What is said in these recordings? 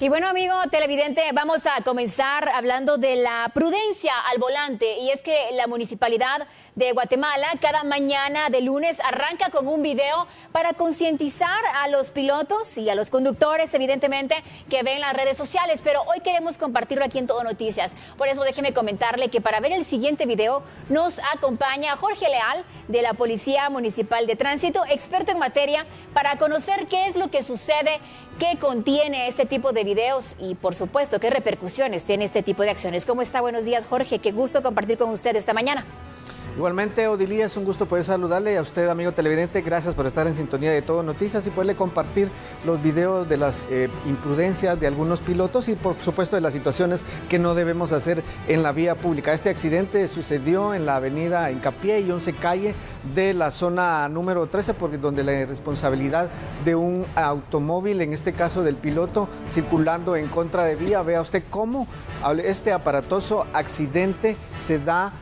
Y bueno, amigo televidente, vamos a comenzar hablando de la prudencia al volante. Y es que la Municipalidad de Guatemala cada mañana de lunes arranca con un video para concientizar a los pilotos y a los conductores, evidentemente, que ven las redes sociales. Pero hoy queremos compartirlo aquí en Todo Noticias. Por eso déjeme comentarle que para ver el siguiente video nos acompaña Jorge Leal de la Policía Municipal de Tránsito, experto en materia, para conocer qué es lo que sucede, qué contiene este tipo de videos y, por supuesto, qué repercusiones tiene este tipo de acciones. ¿Cómo está? Buenos días, Jorge. Qué gusto compartir con usted esta mañana. Igualmente, Odilia, es un gusto poder saludarle a usted, amigo televidente. Gracias por estar en sintonía de Todo Noticias y poderle compartir los videos de las imprudencias de algunos pilotos y, por supuesto, de las situaciones que no debemos hacer en la vía pública. Este accidente sucedió en la avenida Hincapié y 11 calle de la zona número 13, porque donde la responsabilidad de un automóvil, en este caso del piloto, circulando en contra de vía. Vea usted cómo este aparatoso accidente se da.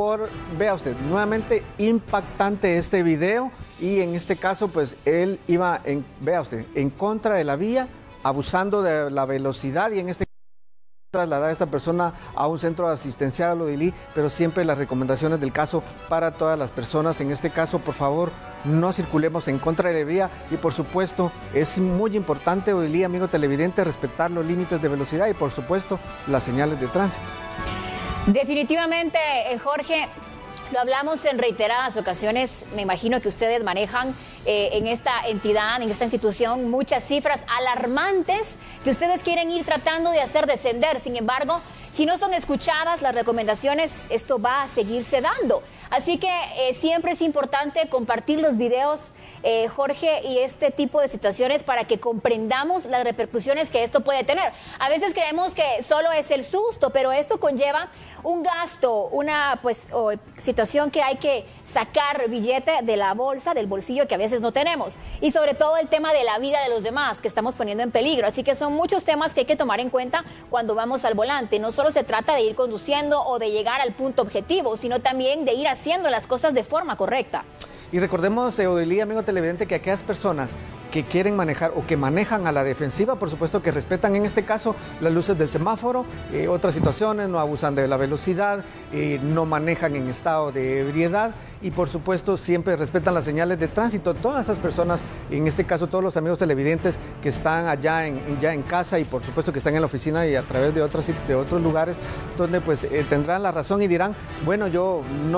Vea usted, nuevamente impactante este video, y en este caso pues él iba, vea usted, en contra de la vía, abusando de la velocidad, y en este caso trasladar a esta persona a un centro asistencial, Odilí, pero siempre las recomendaciones del caso para todas las personas. En este caso, por favor, no circulemos en contra de la vía y, por supuesto, es muy importante, Odilí, amigo televidente, respetar los límites de velocidad y, por supuesto, las señales de tránsito. Definitivamente, Jorge, lo hablamos en reiteradas ocasiones. Me imagino que ustedes manejan en esta entidad, en esta institución, muchas cifras alarmantes que ustedes quieren ir tratando de hacer descender. Sin embargo, si no son escuchadas las recomendaciones, esto va a seguirse dando. Así que siempre es importante compartir los videos, Jorge, y este tipo de situaciones para que comprendamos las repercusiones que esto puede tener. A veces creemos que solo es el susto, pero esto conlleva un gasto, una situación que hay que sacar billete de la bolsa, del bolsillo, que a veces no tenemos. Y sobre todo el tema de la vida de los demás que estamos poniendo en peligro. Así que son muchos temas que hay que tomar en cuenta cuando vamos al volante. No solo se trata de ir conduciendo o de llegar al punto objetivo, sino también de ir haciendo las cosas de forma correcta. Y recordemos, Odilí, amigo televidente, que aquellas personas que quieren manejar o que manejan a la defensiva, por supuesto que respetan en este caso las luces del semáforo, otras situaciones, no abusan de la velocidad, no manejan en estado de ebriedad y, por supuesto, siempre respetan las señales de tránsito. Todas esas personas, en este caso todos los amigos televidentes que están allá ya en casa y, por supuesto, que están en la oficina y a través de otros lugares donde pues tendrán la razón y dirán, bueno, yo no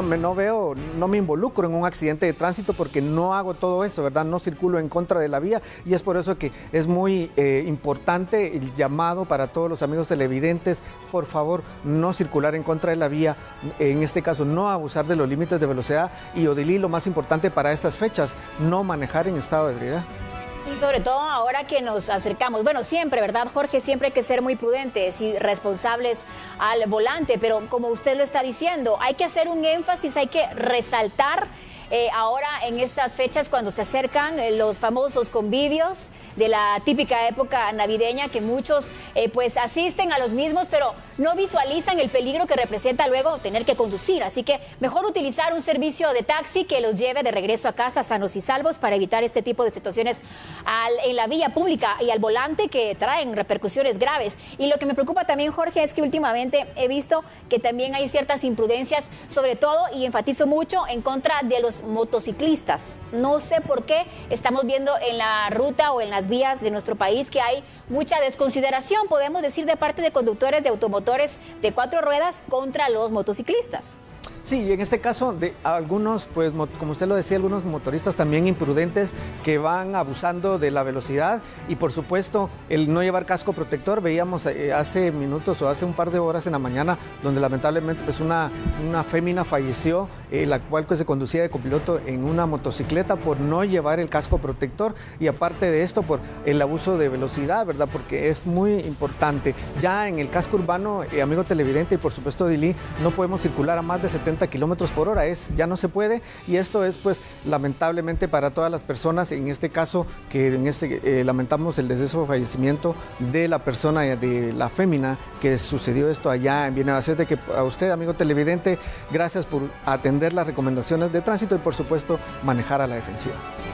me involucro en un accidente de tránsito porque no hago todo eso, ¿verdad? No circulo en contra de la vía, y es por eso que es muy importante el llamado para todos los amigos televidentes: por favor, no circular en contra de la vía, en este caso no abusar de los límites de velocidad, y, Odilí, lo más importante para estas fechas, no manejar en estado de ebriedad. Sí, sobre todo ahora que nos acercamos. Bueno, siempre, ¿verdad, Jorge? Siempre hay que ser muy prudentes y responsables al volante, pero como usted lo está diciendo, hay que hacer un énfasis, hay que resaltar ahora en estas fechas cuando se acercan los famosos convivios de la típica época navideña, que muchos pues asisten a los mismos, pero no visualizan el peligro que representa luego tener que conducir. Así que mejor utilizar un servicio de taxi que los lleve de regreso a casa sanos y salvos para evitar este tipo de situaciones en la vía pública y al volante, que traen repercusiones graves. Y lo que me preocupa también, Jorge, es que últimamente he visto que también hay ciertas imprudencias, sobre todo, y enfatizo mucho, en contra de los motociclistas. No sé por qué estamos viendo en la ruta o en las vías de nuestro país que hay mucha desconsideración, podemos decir, de parte de conductores de automotores de 4 ruedas contra los motociclistas. Sí, y en este caso de algunos, pues como usted lo decía, algunos motoristas también imprudentes que van abusando de la velocidad y, por supuesto, el no llevar casco protector. Veíamos hace minutos o hace un par de horas en la mañana donde lamentablemente pues una fémina falleció, la cual pues, se conducía de copiloto en una motocicleta por no llevar el casco protector, y aparte de esto por el abuso de velocidad, ¿verdad? Porque es muy importante. Ya en el casco urbano, amigo televidente, y por supuesto, Dili, no podemos circular a más de 70 kilómetros por hora, ya no se puede, y esto es pues lamentablemente para todas las personas, en este caso que lamentamos el deceso o fallecimiento de la persona, de la fémina que sucedió esto allá en Viena. Así de que a usted, amigo televidente, gracias por atender las recomendaciones de tránsito y, por supuesto, manejar a la defensiva.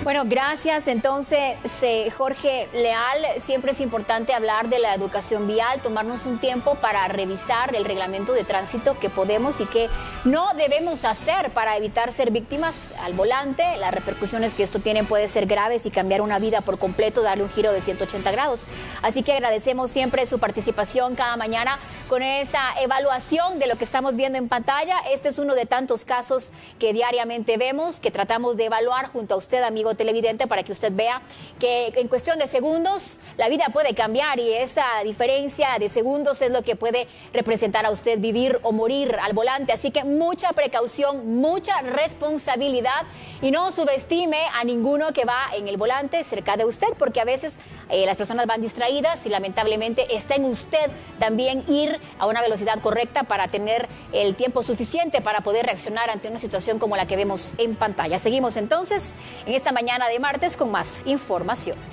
Bueno, gracias. Entonces, Jorge Leal, siempre es importante hablar de la educación vial, tomarnos un tiempo para revisar el reglamento de tránsito que podemos y que no debemos hacer para evitar ser víctimas al volante. Las repercusiones que esto tiene pueden ser graves y cambiar una vida por completo, darle un giro de 180 grados. Así que agradecemos siempre su participación cada mañana con esa evaluación de lo que estamos viendo en pantalla. Este es uno de tantos casos que diariamente vemos, que tratamos de evaluar junto a usted, amigo televidente, para que usted vea que en cuestión de segundos la vida puede cambiar, y esa diferencia de segundos es lo que puede representar a usted vivir o morir al volante. Así que mucha precaución, mucha responsabilidad, y no subestime a ninguno que va en el volante cerca de usted, porque a veces las personas van distraídas y lamentablemente está en usted también ir a una velocidad correcta para tener el tiempo suficiente para poder reaccionar ante una situación como la que vemos en pantalla. Seguimos entonces en esta mañana de martes con más información.